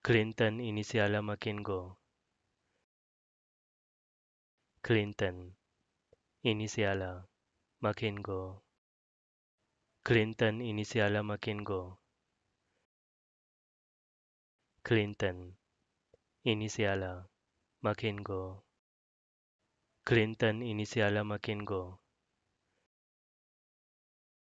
Clinton iniziala Makingo. Clinton iniziala Makingo. Clinton iniziala Makingo. Clinton iniziala Makingo. Clinton iniziala Makingo.